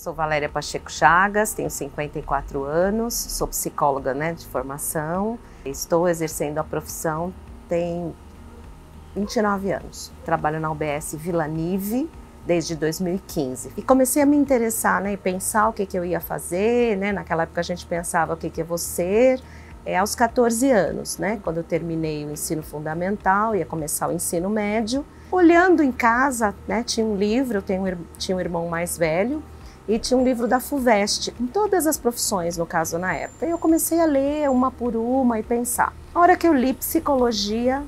Sou Valéria Pacheco Chagas, tenho 54 anos, sou psicóloga, de formação. Estou exercendo a profissão tem 29 anos. Trabalho na UBS Vila Nive desde 2015. E comecei a me interessar, e pensar o que eu ia fazer, Naquela época a gente pensava o que eu vou ser. Aos 14 anos, quando eu terminei o ensino fundamental, ia começar o ensino médio. Olhando em casa, tinha um livro, tinha um irmão mais velho, e tinha um livro da FUVEST, com todas as profissões, no caso, na época. E eu comecei a ler uma por uma e pensar. A hora que eu li psicologia,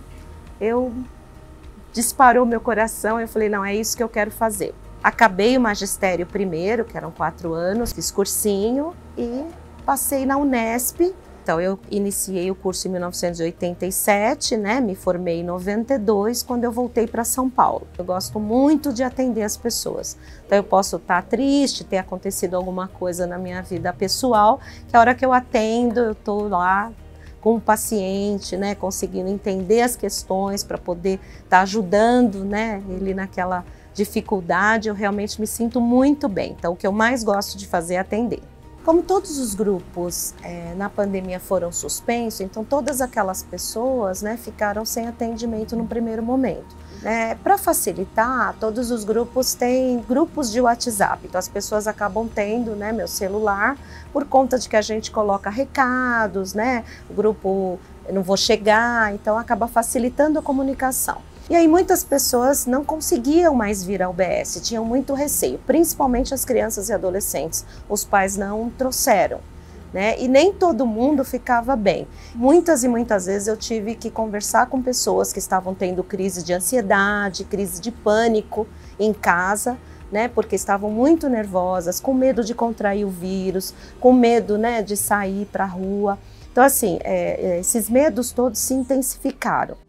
disparou meu coração, eu falei, não, é isso que eu quero fazer. Acabei o magistério primeiro, que eram 4 anos, fiz cursinho e passei na Unesp. Então, eu iniciei o curso em 1987, me formei em 92, quando eu voltei para São Paulo. Eu gosto muito de atender as pessoas. Então, eu posso estar triste, ter acontecido alguma coisa na minha vida pessoal, que a hora que eu atendo, eu estou lá com o paciente, conseguindo entender as questões para poder estar ajudando, ele naquela dificuldade. Eu realmente me sinto muito bem. Então, o que eu mais gosto de fazer é atender. Como todos os grupos na pandemia foram suspensos, então todas aquelas pessoas ficaram sem atendimento no primeiro momento. Para facilitar, todos os grupos têm grupos de WhatsApp, então as pessoas acabam tendo meu celular, por conta de que a gente coloca recados, o grupo não vou chegar, então acaba facilitando a comunicação. E aí muitas pessoas não conseguiam mais vir ao UBS, tinham muito receio, principalmente as crianças e adolescentes. Os pais não trouxeram, e nem todo mundo ficava bem. Muitas e muitas vezes eu tive que conversar com pessoas que estavam tendo crise de ansiedade, crise de pânico em casa, porque estavam muito nervosas, com medo de contrair o vírus, com medo de sair para a rua. Então assim, esses medos todos se intensificaram.